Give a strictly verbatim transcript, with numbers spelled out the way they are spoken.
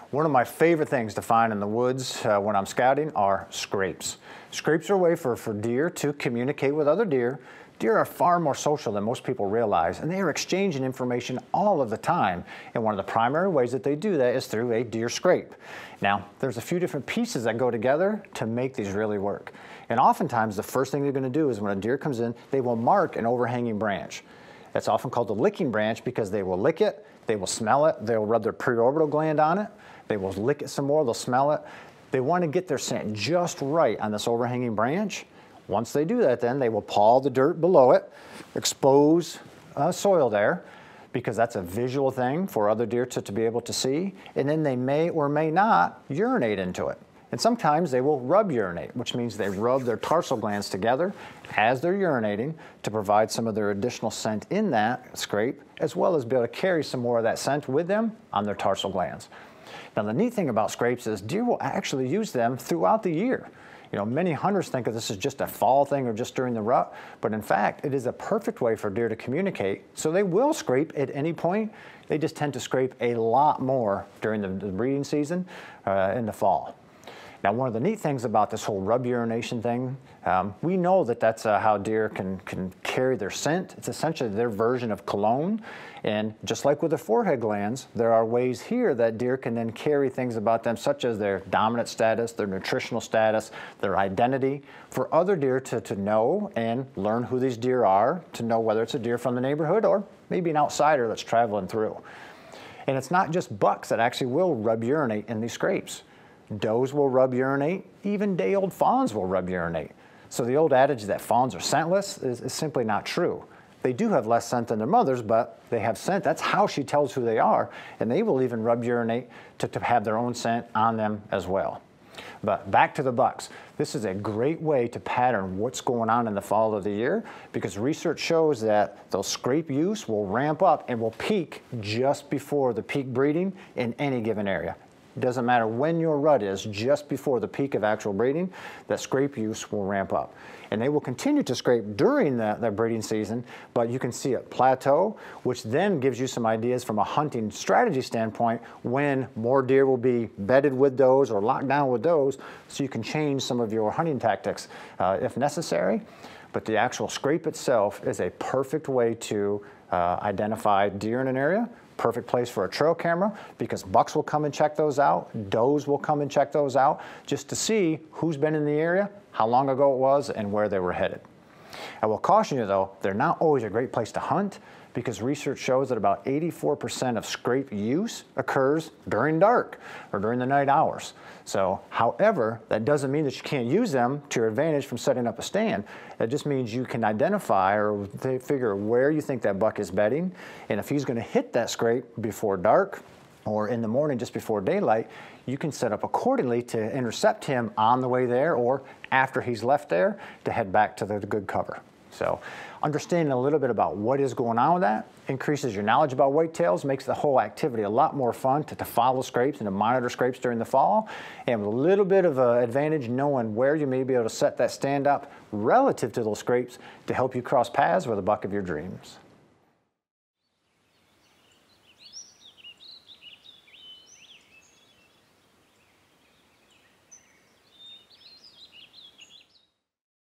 One of my favorite things to find in the woods uh, when I'm scouting are scrapes. Scrapes are a way for, for deer to communicate with other deer. Deer are far more social than most people realize, and they are exchanging information all of the time. And one of the primary ways that they do that is through a deer scrape. Now, there's a few different pieces that go together to make these really work. And oftentimes, the first thing they're going to do is when a deer comes in, they will mark an overhanging branch. That's often called the licking branch because they will lick it, they will smell it, they will rub their preorbital gland on it, they will lick it some more, they'll smell it. They want to get their scent just right on this overhanging branch. Once they do that, then they will paw the dirt below it, expose uh, soil there, because that's a visual thing for other deer to, to be able to see, and then they may or may not urinate into it. And sometimes they will rub urinate, which means they rub their tarsal glands together as they're urinating to provide some of their additional scent in that scrape, as well as be able to carry some more of that scent with them on their tarsal glands. Now, the neat thing about scrapes is deer will actually use them throughout the year. You know, many hunters think of this as just a fall thing or just during the rut, but in fact, it is a perfect way for deer to communicate. So they will scrape at any point. They just tend to scrape a lot more during the, the breeding season uh, in the fall. Now, one of the neat things about this whole rub urination thing, um, we know that that's uh, how deer can, can carry their scent. It's essentially their version of cologne. And just like with the forehead glands, there are ways here that deer can then carry things about them, such as their dominant status, their nutritional status, their identity, for other deer to, to know and learn who these deer are, to know whether it's a deer from the neighborhood or maybe an outsider that's traveling through. And it's not just bucks that actually will rub urinate in these scrapes. Does will rub urinate, even day-old fawns will rub urinate. So the old adage that fawns are scentless is, is simply not true. They do have less scent than their mothers, but they have scent. That's how she tells who they are, and they will even rub urinate to, to have their own scent on them as well. But back to the bucks. This is a great way to pattern what's going on in the fall of the year, because research shows that those scrape use will ramp up and will peak just before the peak breeding in any given area. It doesn't matter when your rut is, just before the peak of actual breeding, that scrape use will ramp up. And they will continue to scrape during the, the breeding season, but you can see it plateau, which then gives you some ideas from a hunting strategy standpoint when more deer will be bedded with does or locked down with does, so you can change some of your hunting tactics uh, if necessary. But the actual scrape itself is a perfect way to uh, identify deer in an area. Perfect place for a trail camera, because bucks will come and check those out, does will come and check those out, just to see who's been in the area, how long ago it was, and where they were headed. I will caution you though, they're not always a great place to hunt, because research shows that about eighty-four percent of scrape use occurs during dark or during the night hours. So, however, that doesn't mean that you can't use them to your advantage from setting up a stand. That just means you can identify or figure where you think that buck is bedding, and if he's going to hit that scrape before dark or in the morning just before daylight, you can set up accordingly to intercept him on the way there or after he's left there to head back to the good cover. So understanding a little bit about what is going on with that increases your knowledge about whitetails, makes the whole activity a lot more fun to, to follow scrapes and to monitor scrapes during the fall, and with a little bit of an advantage knowing where you may be able to set that stand up relative to those scrapes to help you cross paths with a buck of your dreams.